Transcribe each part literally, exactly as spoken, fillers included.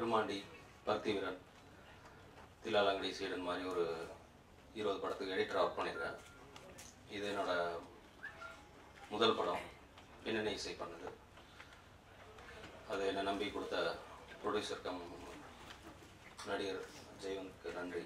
விருமாண்டி, பக்தி வீரன், தில்லாலங்கடி சீடன் மாதிரி ஒரு இருபது படத்துக்கு எடிட்டராக ஒர்க் பண்ணியிருக்கேன். இது என்னோட முதல் படம், பின்னணி இசை பண்ணது. அது என்னை நம்பி கொடுத்த ப்ரொடியூசர் கம் நடிகர் ஜெயவந்த்க்கு நன்றி.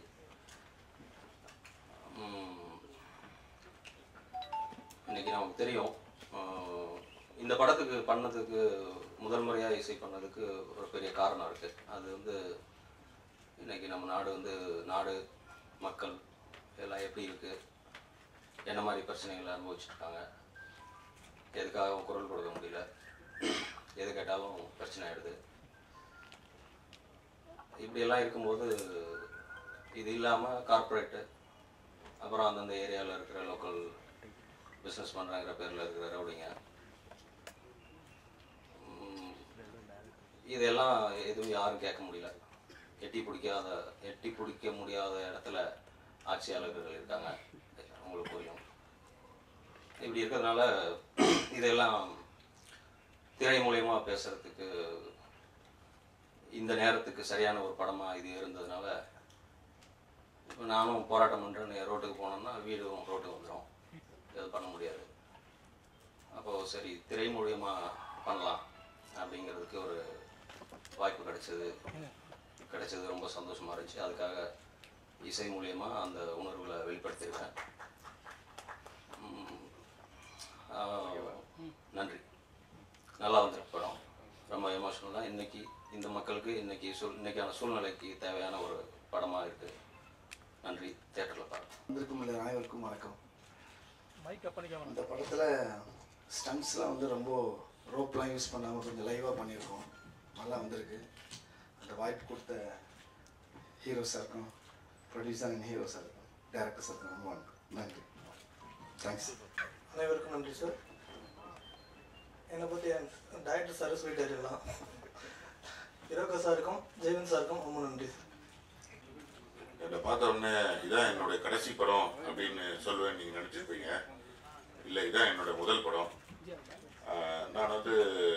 இன்னைக்கு நமக்கு தெரியும், இந்த படத்துக்கு பண்ணதுக்கு முதல் முறையாக இசை பண்ணதுக்கு ஒரு பெரிய காரணம் இருக்குது. அது வந்து இன்றைக்கி நம்ம நாடு வந்து நாடு மக்கள் எல்லாம் எப்படி இருக்குது, என்ன மாதிரி பிரச்சனைகளை அனுபவிச்சுருக்காங்க, எதுக்காகவும் குரல் கொடுக்க முடியல, எது கேட்டாலும் பிரச்சனை ஆகிடுது. இப்படியெல்லாம் இருக்கும்போது இது இல்லாமல் கார்ப்பரேட்டு, அப்புறம் அந்தந்த ஏரியாவில் இருக்கிற லோக்கல் பிஸ்னஸ் பண்ணுறாங்கிற பேரில் இருக்கிற ரவுடிங்க, இதெல்லாம் எதுவும் யாரும் கேட்க முடியல. எட்டி பிடிக்காத எட்டி பிடிக்க முடியாத இடத்துல ஆட்சியாளர்கள் இருக்காங்க, உங்களுக்கு புரியும். இப்படி இருக்கிறதுனால இதெல்லாம் திரை மூலயமா பேசுகிறதுக்கு இந்த நேரத்துக்கு சரியான ஒரு படமாக இது இருந்ததுனால, இப்போ நானும் போராட்டம் பண்ணுறேன்னு ரோட்டுக்கு போனோம்னா வீடும் ரோட்டுக்கு வந்துடும், எதுவும் பண்ண முடியாது. அப்போது சரி திரை மூலியமாக பண்ணலாம் அப்படிங்கிறதுக்கு ஒரு வாய்ப்பு கிடைச்சது கிடைச்சது ரொம்ப சந்தோஷமாக இருந்துச்சு. அதுக்காக இசை மூலியமாக அந்த உணர்வுகளை வெளிப்படுத்தியிருக்கேன். நன்றி. நல்லா வந்துருக்கு படம், ரொம்ப எமோஷனல் தான். இன்றைக்கி இந்த மக்களுக்கு இன்றைக்கி சூழ் இன்றைக்கான சூழ்நிலைக்கு தேவையான ஒரு படமாக இருக்குது. நன்றி. தியேட்டரில் பார்க்க வந்திருக்கும் இல்லை அனைவருக்கும் வணக்கம். இந்த படத்தில் ஸ்டண்ட்ஸ்லாம் வந்து ரொம்ப ரோப்லாம் யூஸ் பண்ணாமல் கொஞ்சம் லைவாக பண்ணியிருக்கோம். நல்லா வந்திருக்கு. அந்த வாய்ப்பு கொடுத்த ஹீரோ சாருக்கும், ப்ரொடியூசர் அண்ட் ஹீரோ சாருக்கும், டேரக்டர் சாருக்கும் ரொம்ப நன்றி. தேங்க்ஸ். அனைவருக்கும் நன்றி சார். என்னை பற்றி என் டைரக்டர் சார் சொல்லிட்டாருலாம். ஹீரோக்கா சாருக்கும் ஜெயவந்த் சாருக்கும் ரொம்ப நன்றி சார். என்னை பார்த்த உடனே இதான் என்னுடைய கடைசி படம் அப்படின்னு சொல்லுவேன் நீங்கள் நினச்சிருப்பீங்க. இல்லை, இதான் என்னோட முதல் படம். நான் வந்து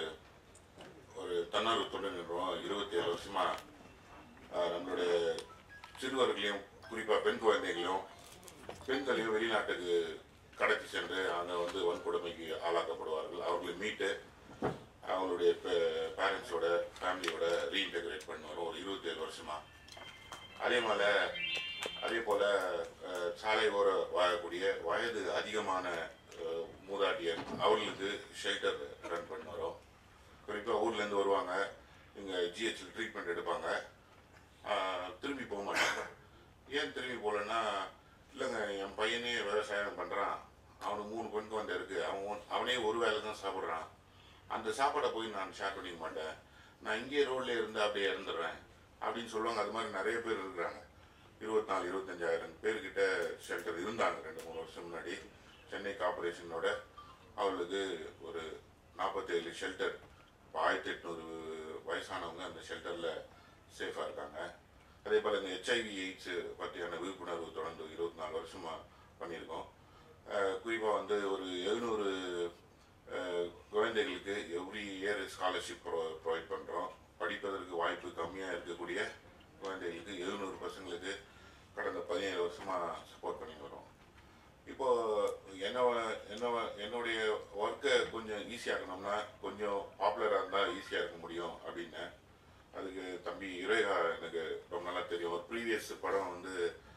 ஒரு தன்னார்வ தொண்டு நிறுவனம் இருபத்தி ஏழு வருஷமா நம்மளுடைய சிறுவர்களையும் குறிப்பாக பெண் குழந்தைகளையும் பெண்களையும் வெளிநாட்டுக்கு கடத்தி சென்று அங்கே வந்து வன்கொடுமைக்கு ஆளாக்கப்படுவார்கள். அவர்களை மீட்டு அவங்களுடைய பேரண்ட்ஸோட ஃபேமிலியோட ரீஇன்டெகிரேட் பண்ணி வரும் ஒரு இருபத்தி ஏழு வருஷமா. அதே மாதிரி அதே போல் சாலை ஓர வாழக்கூடிய வயது அதிகமான மூதாட்டியர் அவர்களுக்கு ஷெல்டர் ரன் பண்ணி வரோம். குறிப்பாக ஊர்லேருந்து வருவாங்க, இங்கே ஜிஹெச்சில் ட்ரீட்மெண்ட் எடுப்பாங்க, திரும்பி போக மாட்டாங்க. ஏன் திரும்பி போகலன்னா, இல்லைங்க என் பையனே விவசாயம் பண்ணுறான், அவனுக்கு மூணு பெண் குழந்தை இருக்குது, அவன் அவனே ஒரு வேலை தான் சாப்பிட்றான், அந்த சாப்பாடை போய் நான் ஷேர் பண்ணிக்க மாட்டேன், நான் இங்கேயே ரோட்லேயே இருந்து அப்படியே இறந்துடுறேன் அப்படின்னு சொல்லுவாங்க. அது மாதிரி நிறைய பேர் இருக்கிறாங்க. இருபத்தி நாலு இருபத்தஞ்சாயிரம் பேர்கிட்ட ஷெல்டர் இருந்தாங்க ரெண்டு மூணு வருஷம் முன்னாடி. சென்னை கார்பரேஷனோட அவர்களுக்கு ஒரு நாற்பத்தேழு ஷெல்டர், இப்போ ஆயிரத்தி எட்நூறு வயசானவங்க அந்த ஷெல்டரில் சேஃபாக இருக்காங்க. அதே போல் இந்த ஹெச்ஐவி எய்ட்ஸு பற்றியான விழிப்புணர்வு தொடர்ந்து இருபத்தி நாலு வருஷமாக பண்ணியிருக்கோம். குறிப்பாக வந்து ஒரு எழுநூறு குழந்தைகளுக்கு every year scholarship pro provide பண்ணுறோம். படிப்பதற்கு வாய்ப்பு கம்மியாக இருக்கக்கூடிய குழந்தைகளுக்கு எழுநூறு பசங்களுக்கு கடந்த பதினேழு வருஷமாக சப்போர்ட் பண்ணி வரோம். இப்போது என்ன என்ன என்னுடைய ஒர்க்கை கொஞ்சம் ஈஸியாக்கணும்னா, கொஞ்சம் பாப்புலராக இருந்தால் ஈஸியாக இருக்க முடியும் அப்படின்னு அதுக்கு தம்பி இறைகா எனக்கு ரொம்ப நல்லா தெரியும். ஒரு ப்ரீவியஸ் படம் வந்து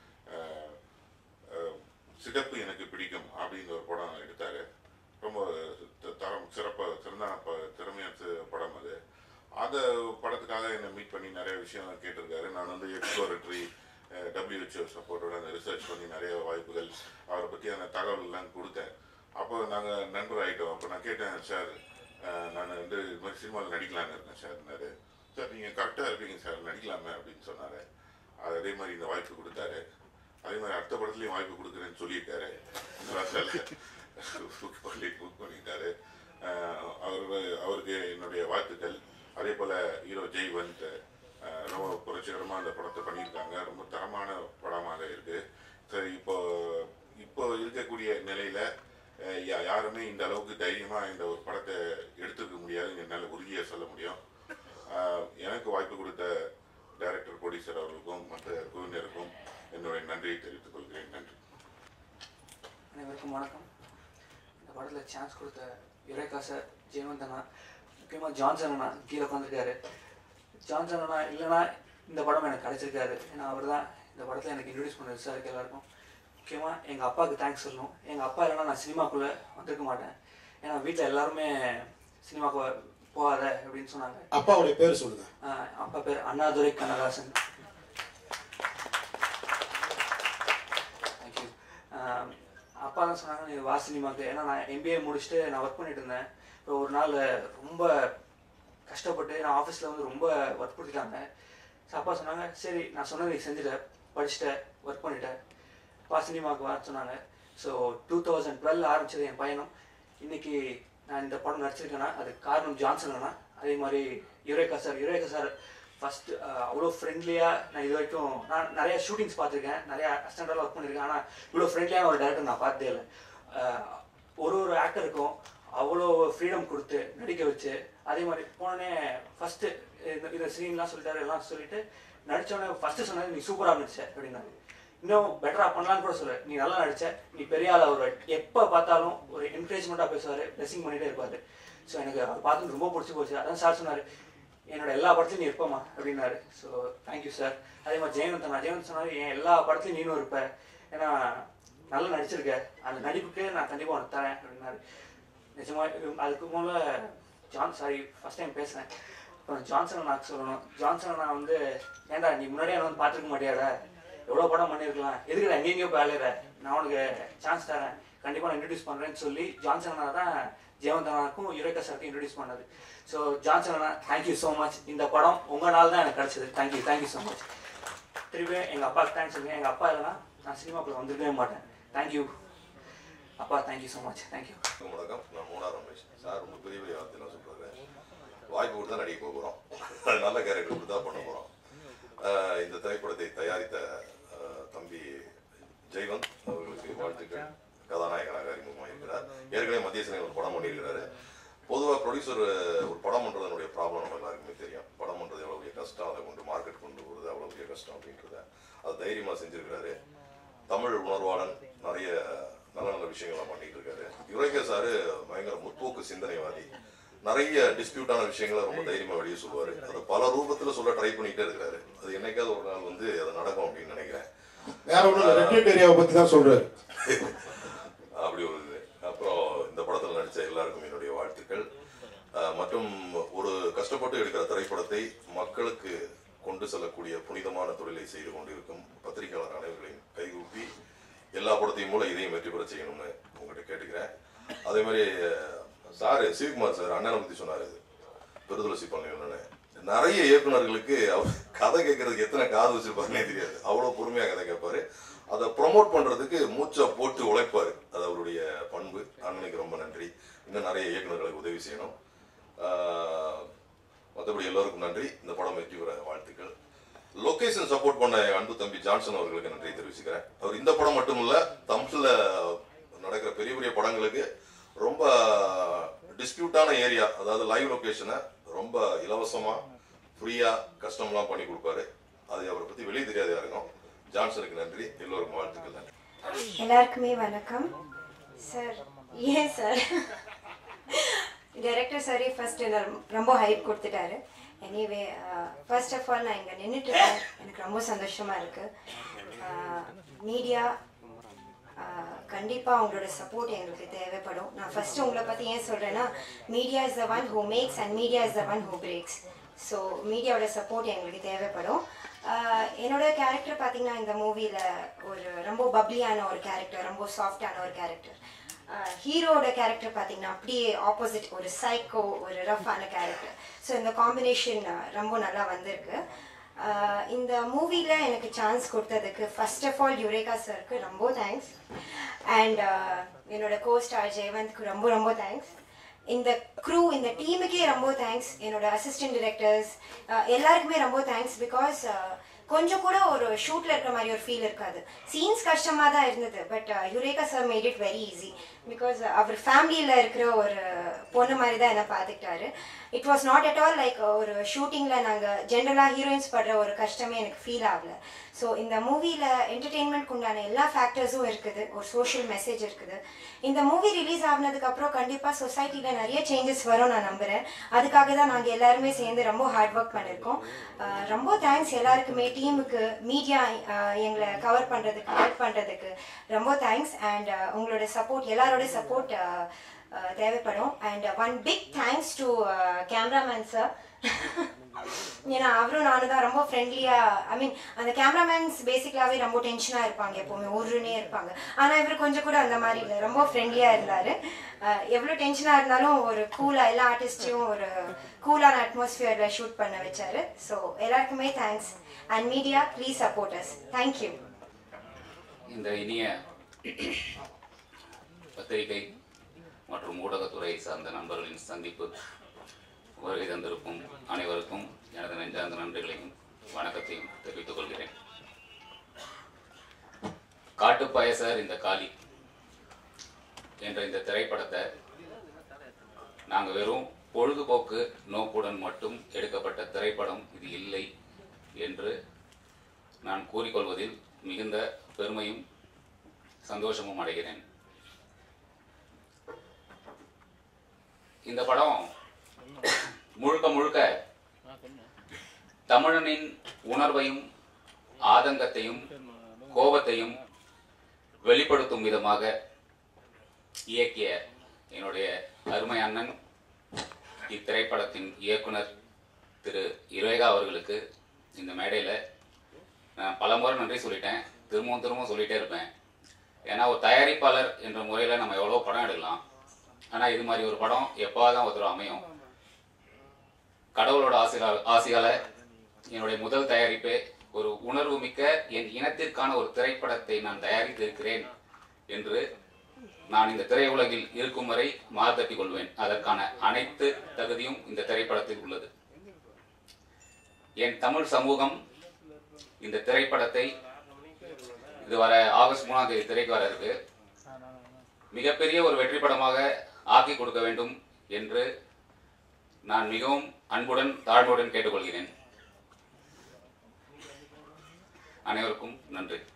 சிகப்பு எனக்கு பிடிக்கும் அப்படின்னு ஒரு படம் எடுத்தார். ரொம்ப தரம் சிறப்பாக சிறந்தான ப திறமையான படம் அது. அந்த படத்துக்காக என்னை மீட் பண்ணி நிறைய விஷயம் கேட்டிருக்காரு. நான் வந்து எக்ஸ்ப்ளோரட்டரி டபிள்யூஹெச்ஓ சப்போர்ட்டோட அந்த ரிசர்ச் பண்ணி நிறைய வாய்ப்புகள் அவரை பற்றியான தகவல்கள்லாம் கொடுத்தேன். அப்போ நாங்கள் நண்பர் ஆகிட்டோம். அப்போ நான் கேட்டேன், சார் நான் வந்து இது மாதிரி சினிமாவில் நடிக்கலான்னு இருக்கேன் சார்னாரு. சார் நீங்கள் கரெக்டாக இருப்பீங்க சார், நடிக்கலாமே அப்படின்னு சொன்னார். அது அதே மாதிரி இந்த வாய்ப்பு கொடுத்தாரு. அதே மாதிரி அடுத்த படத்துலையும் வாய்ப்பு கொடுக்குறேன்னு சொல்லியிருக்காரு. புக் பண்ணி புக் பண்ணிட்டாரு. அவரு அவருக்கு என்னுடைய வாழ்த்துக்கள். அதே போல் ஹீரோ ஜெய்வந்த் ரொம்ப புரட்சிகரமாக அந்த படத்தை பண்ணியிருக்காங்க. ரொம்ப தரமான படமாக இருக்குது. சரி, இப்போ இப்போ இருக்கக்கூடிய நிலையில் யாருமே இந்த அளவுக்கு தைரியமாக இந்த ஒரு படத்தை எடுத்துக்க முடியாதுன்னு என்னால் உறுதியாக சொல்ல முடியும். எனக்கு வாய்ப்பு கொடுத்த சார் அவர்களுக்கும் மற்ற குழுவினருக்கும் என்னுடைய நன்றியை தெரிவித்துக் கொள்கிறேன். நன்றி. அனைவருக்கும் வணக்கம். இந்த படத்தில் சான்ஸ் கொடுத்த யுரேகா சார், ஜெயவந்த் அண்ணா, முக்கியமாக ஜான்சன் அண்ணா கீழே உட்காந்துருக்காரு. ஜான்சன் அண்ணா இல்லைனா இந்த படம் எனக்கு கிடச்சிருக்காரு. ஏன்னா அவர் தான் இந்த படத்தில் எனக்கு இன்ட்ரடியூஸ் பண்ணது சாருக்கு எல்லாருக்கும். முக்கியமாக எங்கள் அப்பாவுக்கு தேங்க்ஸ் சொல்லணும். எங்கள் அப்பா இல்லைனா நான் சினிமாக்குள்ளே வந்திருக்க மாட்டேன். ஏன்னா வீட்டில் எல்லாருமே சினிமாவுக்கு போகாத அப்படின்னு சொன்னாங்க. அப்பாவுடைய பேர் சொல்லுங்க. அப்பா பேர் அண்ணாதுரை கண்ணதாசன். தேங்க்யூ. அப்பா தான் சொன்னாங்க நீ வா சினிமாவுக்கு. ஏன்னா நான் எம்பிஏ முடிச்சுட்டு நான் ஒர்க் பண்ணிட்டு இருந்தேன். அப்புறம் ஒரு நாள் ரொம்ப கஷ்டப்பட்டு நான் ஆஃபீஸில் வந்து ரொம்ப ஒர்க் கொடுத்துட்டாங்க. ஸோ அப்பா சொன்னாங்க சரி நான் சொன்னது நீ செஞ்சுட்டேன், படிச்சுட்டேன், ஒர்க் பண்ணிட்டேன், வா சினிமாவுக்கு வர சொன்னாங்க. ஸோ டூ தௌசண்ட் டுவெல் ஆரம்பிச்சது என் பயணம். இன்னைக்கு நான் இந்த படம் நடிச்சிருக்கேன்னா அதுக்கு காரணம் ஜான்சன்னா. அதே மாதிரி Eureka sir Eureka sir first அவ்வளோ ஃப்ரெண்ட்லியாக நான் இது வரைக்கும் நான் நிறைய ஷூட்டிங்ஸ் பார்த்துருக்கேன், நிறையா அசிஸ்டண்டாக ஒர்க் பண்ணியிருக்கேன். ஆனால் இவ்வளோ ஃப்ரெண்ட்லியான ஒரு டேரக்டர் நான் பார்த்ததே இல்லை. ஒரு ஒரு ஆக்டருக்கும் அவ்வளோ ஃப்ரீடம் கொடுத்து நடிக்க வச்சு, அதே மாதிரி போனோடனே ஃபஸ்ட்டு இந்த இந்த சீன்லாம் சொல்லிட்டாரு எல்லாம் சொல்லிட்டு நடித்தோடனே ஃபஸ்ட்டு சொன்னது நீ சூப்பராக நடிச்ச அப்படின்னாரு. இன்னும் பெட்டராக பண்ணலான்னு கூட சொல்ல, நீ நல்லா நடிச்ச, நீ பெரிய ஆள். அவர் எப்போ பார்த்தாலும் ஒரு என்கரேஜ்மெண்ட்டாக பேசுவார், பிளெஸிங் பண்ணிகிட்டே இருப்பார். ஸோ எனக்கு அவர் பார்த்து ரொம்ப பிடிச்சி போச்சு. அதான் சார் சொன்னார் என்னோட எல்லா படத்துலையும் நீ இருப்பமா அப்படின்னாரு. So thank you sir. அதே மாதிரி ஜெயவந்த் நான் ஜெயவந்த் சொன்னார் என் எல்லா படத்துலையும் நீனும் இருப்ப, ஏன்னா நல்லா நடிச்சிருக்க, அந்த நடிப்புக்கு நான் கண்டிப்பாக உனக்கு தரேன் அப்படின்னாரு. நிஜமாக அதுக்கு மேலே ஜான் சாரி ஃபஸ்ட் டைம் பேசுகிறேன். அப்புறம் ஜான்சன் நான் சொல்லணும். ஜான்சன் நான் வந்து ஏன்டா நீ முன்னாடியே வந்து பார்த்துருக்க மாட்டியாடா, எவ்வளோ படம் பண்ணியிருக்கலாம், எதுக்குடா எங்கெங்கேயோ போய் அலையிற, நான் உனக்கு சான்ஸ் தரேன், கண்டிப்பாக நான் இன்ட்ரடியூஸ் பண்ணுறேன்னு சொல்லி ஜான்சன் அண்ணா தான் ஜெயவந்த் அண்ணாவுக்கும் யுரேகா சாருக்கும் இன்ட்ரடியூஸ் பண்ணது. ஸோ ஜான்சன் அண்ணா தேங்க்யூ ஸோ மச். இந்த படம் உங்கள் நாள் தான் எனக்கு கிடச்சிது. Thank you thank you so much. திரும்பி எங்கள் அப்பாவுக்கு தேங்க்ஸ் சொல்லுங்கள். எங்கள் அப்பா இல்லைனா நான் சினிமாக்குள்ளே வந்துருக்கவே மாட்டேன். தேங்க்யூ அப்பா, தேங்க்யூ ஸோ மச். தேங்க்யூ. வணக்கம், நான் மூணார் ரமேஷ். சார் ரொம்ப பெரிய பெரிய வார்த்தைலாம் சொல்கிறாரு. வாய்ப்பு கொடுத்தா நடிக்க போகிறோம், நல்ல கேரக்டர் கொடுத்து தான் பண்ண போகிறோம். இந்த திரைப்படத்தை தயாரித்த தம்பி ஜெயவந்த் அவர்களுக்கு வாழ்த்துக்கள். கதாநாயகனாக அறிமுகமாக இருக்கிறார். ஏற்கனவே மத்திய சிலையில் ஒரு படம் பண்ணியிருக்கிறாரு. பொதுவாக ப்ரொடியூசர் ஒரு படம் பண்ணுறதுனுடைய ப்ராப்ளம் நம்ம எல்லாருக்குமே தெரியும். படம் பண்ணுறது எவ்வளோ பெரிய கஷ்டம், அதை கொண்டு மார்க்கெட் கொண்டு போகிறது அவ்வளோ பெரிய கஷ்டம் அப்படின்றத அது தைரியமாக செஞ்சுருக்கிறாரு. தமிழ் உணர்வாளன், நிறைய நல்ல நல்ல விஷயங்கள்லாம் பண்ணிட்டு இருக்காரு. யுரேகா சாரு பயங்கர முற்போக்கு சிந்தனைவாதி. நிறைய டிஸ்பியூட்டான விஷயங்களை ரொம்ப தைரியமாக வெளியே சொல்லுவார். அதை பல ரூபத்தில் சொல்ல ட்ரை பண்ணிகிட்டே இருக்கிறாரு. அது என்னைக்காவது ஒரு நாள் வந்து அது நடக்கும் அப்படின்னு நினைக்கிறேன். வேற ஒன்றும் ரெட் ஏரியாவை பற்றி தான் சொல்கிறாரு. அப்படி ஒரு இது. அப்புறம் இந்த படத்தில் நடித்த எல்லாருக்கும் என்னுடைய வாழ்த்துக்கள். மற்றும் ஒரு கஷ்டப்பட்டு எடுக்கிற திரைப்படத்தை மக்களுக்கு கொண்டு செல்லக்கூடிய புனிதமான தொழிலை செய்து கொண்டிருக்கும் பத்திரிகையாளர் அனைவர்களையும் கைகூப்பி எல்லா படத்தையும் மூலம் இதையும் வெற்றி பெற செய்யணும்னு உங்கள்கிட்ட கேட்டுக்கிறேன். அதே மாதிரி சார் சிவகுமார் சார் அண்ணனை பற்றி சொன்னார், பெருதுளசி பண்ண நிறைய இயக்குநர்களுக்கு அவர் கதை கேட்கறதுக்கு எத்தனை காது வச்சிருப்பாருன்னே தெரியாது. அவ்வளோ பொறுமையாக கதை கேட்பாரு. அதை ப்ரொமோட் பண்ணுறதுக்கு மூச்சை போட்டு உழைப்பார். அது அவருடைய பண்பு. அண்ணனுக்கு ரொம்ப நன்றி. இன்னும் நிறைய இயக்குநர்களுக்கு உதவி செய்யணும். மற்றபடி எல்லோருக்கும் நன்றி. இந்த படம் வெற்றி பெற வாழ்த்துக்கள். லொகேஷன் சப்போர்ட் பண்ண அன்பு தம்பி ஜான்சன் அவர்களுக்கு நன்றி தெரிவிச்சுக்கிறேன். அவர் இந்த படம் மட்டும் இல்லை, தமிழில் நடக்கிற பெரிய பெரிய படங்களுக்கு ரொம்ப டிஸ்பியூட்டான ஏரியா, அதாவது லைவ் லொகேஷனை ரொம்ப இலவசமாக ஃப்ரீயாக கஸ்டம்லாம் பண்ணி கொடுப்பாரு. அது அவரை பற்றி வெளியே தெரியாத யாருக்கும். ஜான்சனுக்கு நன்றி. எல்லோருக்கும் வாழ்த்துக்கள். நன்றி. எல்லாருக்குமே வணக்கம். சார் ஏன் சார் டைரக்டர் சாரே ஃபர்ஸ்ட் ரொம்ப ஹைப் கொடுத்துட்டாரு. எனிவே ஃபர்ஸ்ட் ஆஃப் ஆல் நான் இங்கே நின்றுட்டு இருக்கேன், எனக்கு ரொம்ப சந்தோஷமாக இருக்குது. மீடியா கண்டிப்பாக உங்களோட சப்போர்ட் எங்களுக்கு தேவைப்படும். நான் ஃபஸ்ட்டு உங்களை பற்றி ஏன் சொல்கிறேன்னா, media is the one who makes and media is the one who breaks. So மீடியாவோட சப்போர்ட் எங்களுக்கு தேவைப்படும். என்னோட கேரக்டர் பார்த்தீங்கன்னா இந்த மூவியில் ஒரு ரொம்ப பப்ளியான ஒரு கேரக்டர், ரொம்ப சாஃப்டான ஒரு கேரக்டர். ஹீரோட கேரக்டர் பார்த்தீங்கன்னா அப்படியே ஆப்போசிட், ஒரு சைக்கோ, ஒரு ரஃப்பான கேரக்டர். ஸோ இந்த காம்பினேஷன் ரொம்ப நல்லா வந்திருக்கு. இந்த மூவியில் எனக்கு சான்ஸ் கொடுத்ததுக்கு ஃபர்ஸ்ட் ஆஃப் ஆல் யுரேகா சாருக்கு ரொம்ப தேங்க்ஸ். அண்ட் என்னோட கோஸ்டார் ஜெயவந்த்க்கு ரொம்ப ரொம்ப தேங்க்ஸ். இந்த க்ரூ, இந்த டீமுக்கே ரொம்ப தேங்க்ஸ். என்னோட அசிஸ்டன்ட் டிரெக்டர்ஸ் எல்லாருக்குமே ரொம்ப தேங்க்ஸ். பிகாஸ் கொஞ்சம் கூட ஒரு ஷூட்டில் இருக்கிற மாதிரி ஒரு ஃபீல் இருக்காது. சீன்ஸ் கஷ்டமாக தான் இருந்தது, but Eureka sir made it very easy. Because அவர் ஃபேமிலியில் இருக்கிற ஒரு பொண்ணு மாதிரி தான் என்ன பார்த்துக்கிட்டாரு. It was not at all like ஒரு ஷூட்டிங்கில் நாங்கள் ஜென்ரலாக ஹீரோயின்ஸ் படுற ஒரு கஷ்டமே எனக்கு ஃபீல் ஆகலை. ஸோ இந்த மூவியில் என்டர்டெயின்மெண்ட்க்கு உண்டான எல்லா ஃபேக்டர்ஸும் இருக்குது, ஒரு சோஷியல் மெசேஜ் இருக்குது. இந்த மூவி ரிலீஸ் ஆனதுக்கப்புறம் கண்டிப்பாக சொசைட்டியில் நிறைய சேஞ்சஸ் வரும் நான் நம்புகிறேன். அதுக்காக தான் நாங்கள் எல்லாருமே சேர்ந்து ரொம்ப ஹார்ட் ஒர்க் பண்ணியிருக்கோம். ரொம்ப தேங்க்ஸ் எல்லாருக்குமே, டீமுக்கு, மீடியா எங்களை கவர் பண்ணுறதுக்கு, ஹெல்ப் பண்ணுறதுக்கு ரொம்ப தேங்க்ஸ். அண்ட் உங்களோட சப்போர்ட், எல்லாரோட சப்போர்ட் தேவைப்படும். And one big thanks to cameraman sir. ஏன்னா அவரும் நானும் தான் ரொம்ப ஃப்ரெண்ட்லியாக, ஐ மீன் அந்த கேமராமேன்ஸ் பேசிக்கலாகவே ரொம்ப டென்ஷனாக இருப்பாங்க, எப்போவுமே ஒருனே இருப்பாங்க. ஆனால் இவர் கொஞ்சம் கூட அந்த மாதிரி இல்லை, ரொம்ப ஃப்ரெண்ட்லியாக இருந்தார். எவ்வளோ டென்ஷனாக இருந்தாலும் ஒரு கூலாக எல்லா ஆர்டிஸ்டையும் ஒரு கூலான அட்மாஸ்ஃபியரில் ஷூட் பண்ண வச்சார். ஸோ எல்லாருக்குமே thanks. And media please support us. Thank you. இந்த இனிய பத்திரிகை மற்றும் ஊடகத்துறை சார்ந்த நண்பர்களின் சந்திப்பு வருகை தந்திருக்கும் அனைவருக்கும் எனது நெஞ்சார்ந்த நன்றிகளையும் வணக்கத்தையும் தெரிவித்துக் கொள்கிறேன். காட்டுப்பாயசர் இந்த காளி என்ற இந்த திரைப்படத்தை நாங்கள் வெறும் பொழுதுபோக்கு நோக்குடன் மட்டும் எடுக்கப்பட்ட திரைப்படம் இது இல்லை என்று நான் கூறிக்கொள்வதில் மிகுந்த பெருமையும் சந்தோஷமும் அடைகிறேன். இந்த படம் முழுக்க முழுக்க தமிழனின் உணர்வையும் ஆதங்கத்தையும் கோபத்தையும் வெளிப்படுத்தும் விதமாக இயக்கிய என்னுடைய அருமை அண்ணன் இத்திரைப்படத்தின் இயக்குனர் திரு யுரேகா அவர்களுக்கு இந்த மேடையில் நான் பல முறை நன்றி சொல்லிட்டேன், திரும்பவும் திரும்பவும் சொல்லிகிட்டே இருப்பேன். ஏன்னா ஒரு தயாரிப்பாளர் என்ற முறையில் நம்ம எவ்வளோ படம் எடுக்கலாம், ஆனால் இது மாதிரி ஒரு படம் எப்போதான் ஒருத்தர் அமையும். கடவுளோட ஆசையால் ஆசையால் என்னுடைய முதல் தயாரிப்பே ஒரு உணர்வு மிக்க என் இனத்திற்கான ஒரு திரைப்படத்தை நான் தயாரித்திருக்கிறேன் என்று நான் இந்த திரையுலகில் இருக்கும் வரை மார்த்தட்டிக் கொள்வேன். அதற்கான அனைத்து தகுதியும் இந்த திரைப்படத்தில் உள்ளது. என் தமிழ் சமூகம் இந்த திரைப்படத்தை இது வர ஆகஸ்ட் மூணாம் தேதி திரைக்கு வர இருக்கு, மிகப்பெரிய ஒரு வெற்றி படமாக ஆக்கி கொடுக்க வேண்டும் என்று நான் மிகவும் அன்புடன் தாழ்மையுடன் கேட்டுக்கொள்கிறேன். அனைவருக்கும் நன்றி.